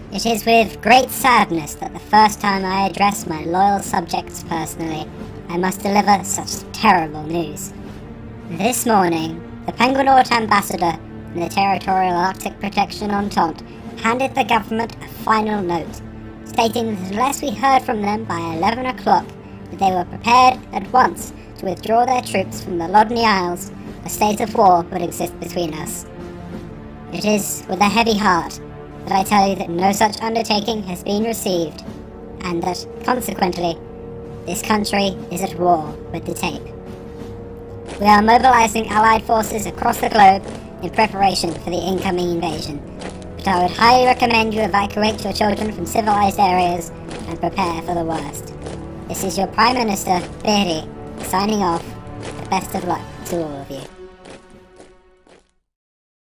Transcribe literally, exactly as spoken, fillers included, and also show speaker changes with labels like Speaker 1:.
Speaker 1: It is with great sadness that the first time I address my loyal subjects personally, I must deliver such terrible news. This morning, the Penguinaut ambassador in the Territorial Arctic Protection Entente handed the government a final note, stating that unless we heard from them by eleven o'clock, that they were prepared at once to withdraw their troops from the Lodney Isles, a state of war would exist between us. It is with a heavy heart that I tell you that no such undertaking has been received, and that, consequently, this country is at war with the tape. We are mobilizing Allied forces across the globe in preparation for the incoming invasion, but I would highly recommend you evacuate your children from civilized areas and prepare for the worst. This is your Prime Minister, Behri, signing off. The best of luck to all of you.